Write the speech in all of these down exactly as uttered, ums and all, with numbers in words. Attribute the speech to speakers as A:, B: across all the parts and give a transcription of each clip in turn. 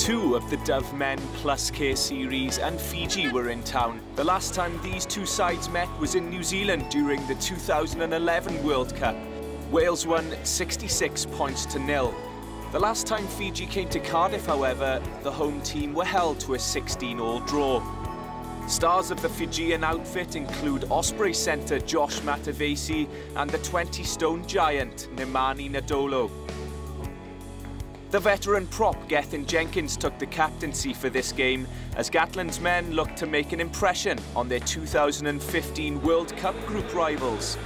A: two of the Dove Men Plus K Series, and Fiji were in town. The last time these two sides met was in New Zealand during the two thousand eleven World Cup. Wales won sixty-six points to nil. The last time Fiji came to Cardiff, however, the home team were held to a sixteen all draw. Stars of the Fijian outfit include Osprey centre Josh Matavesi and the twenty stone giant Nemani Nadolo. The veteran prop Gethin Jenkins took the captaincy for this game as Gatland's men looked to make an impression on their two thousand fifteen World Cup group rivals.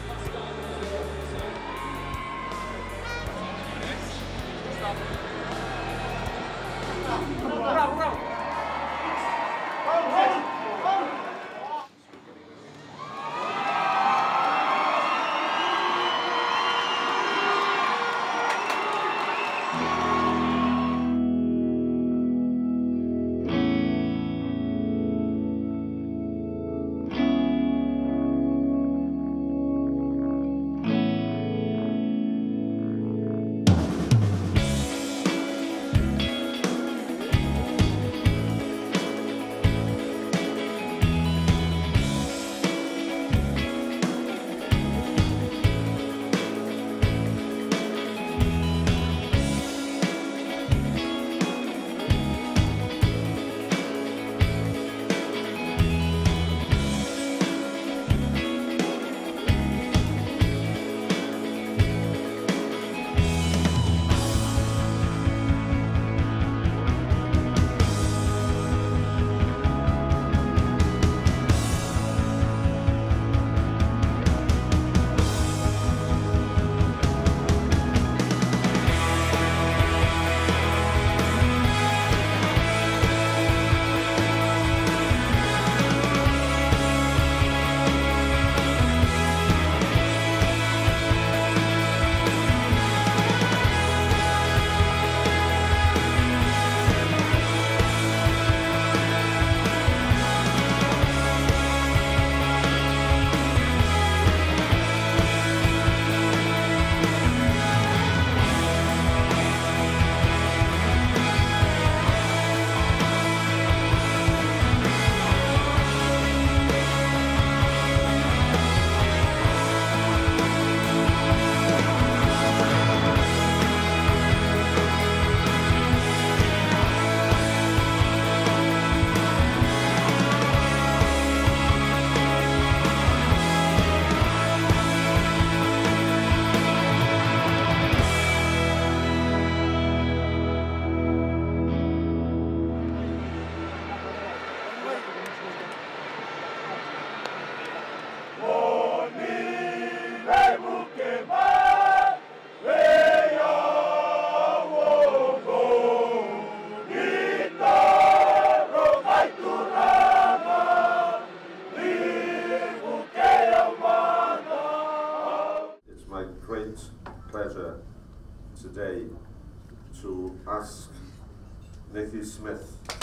B: Pleasure today to ask Nicky Smith